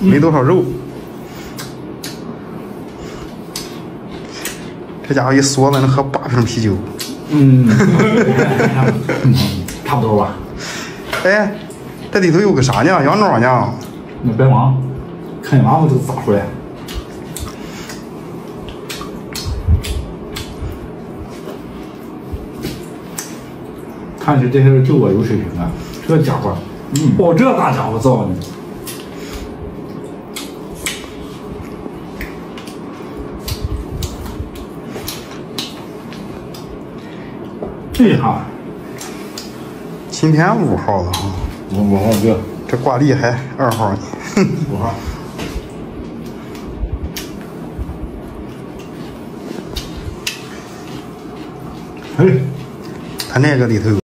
没多少肉。这家伙一嗦子能喝8瓶啤酒。 差不多吧。 哎，这里头有个啥呢？羊脑呢？ 那白芒，看见芒子就炸出来。看起这些人就我有水平啊！这家伙，哦，这大家伙造呢。这哈， 今天5号了哈。 5号对。 这挂历还2号呢。 5号。哎， 他那个里头有。